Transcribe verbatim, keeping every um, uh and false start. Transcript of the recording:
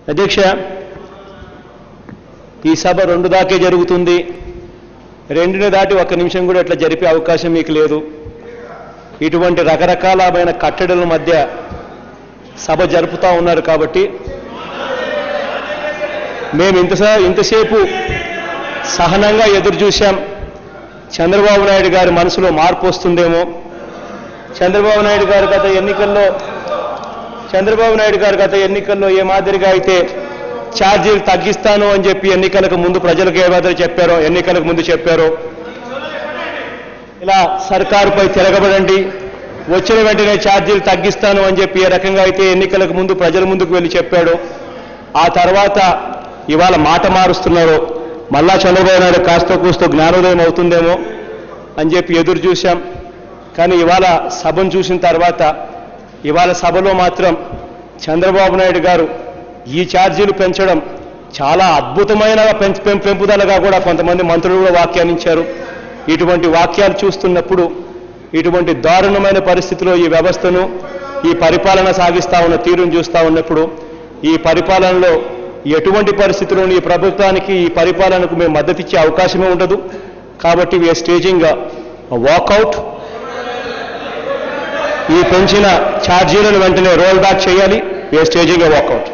అధ్యక్ష, ఈ సభ రెండు దాకే జరుగుతుంది. రెండుని దాటి ఒక్క నిమిషం కూడా ఇట్లా జరిపే అవకాశం మీకు లేదు. ఇటువంటి రకరకాలమైన కట్టడల మధ్య సభ జరుపుతూ ఉన్నారు కాబట్టి మేము ఇంత ఇంతసేపు సహనంగా ఎదురు చూశాం. చంద్రబాబు నాయుడు గారి మనసులో మార్పు వస్తుందేమో. చంద్రబాబు నాయుడు గారు గత ఎన్నికల్లో చంద్రబాబు నాయుడు గారు గత ఎన్నికల్లో ఏ మాదిరిగా అయితే ఛార్జీలు తగ్గిస్తాను అని చెప్పి ఎన్నికలకు ముందు ప్రజలకు ఏ మాదిరి చెప్పారో ఎన్నికలకు ముందు చెప్పారో, ఇలా సర్కారుపై తిరగబడండి, వచ్చిన వెంటనే ఛార్జీలు తగ్గిస్తాను అని చెప్పి ఏ రకంగా అయితే ఎన్నికలకు ముందు ప్రజల ముందుకు వెళ్ళి చెప్పాడో, ఆ తర్వాత ఇవాళ మాట మారుస్తున్నారో, మళ్ళా చంద్రబాబు నాయుడు కాస్త కూస్తూ జ్ఞానోదయం అవుతుందేమో అని చెప్పి ఎదురు చూశాం. కానీ ఇవాళ సభను చూసిన తర్వాత ఇవాళ సభలో మాత్రం చంద్రబాబు నాయుడు గారు ఈ ఛార్జీలు పెంచడం చాలా అద్భుతమైన పెంపుదలగా కూడా కొంతమంది మంత్రులు కూడా వ్యాఖ్యానించారు. ఇటువంటి వాక్యాలు చూస్తున్నప్పుడు, ఇటువంటి దారుణమైన పరిస్థితిలో ఈ వ్యవస్థను, ఈ పరిపాలన సాగిస్తూ ఉన్న తీరును చూస్తూ ఉన్నప్పుడు, ఈ పరిపాలనలో ఎటువంటి పరిస్థితుల్లో ఈ ప్రభుత్వానికి ఈ పరిపాలనకు మేము మద్దతు ఇచ్చే అవకాశమే ఉండదు. కాబట్టి వీఆర్ స్టేజింగ్ వాకౌట్. ఈ పెంచిన ఛార్జీలను వెంటనే రోల్ బ్యాక్ చేయాలి. We're staging walkout.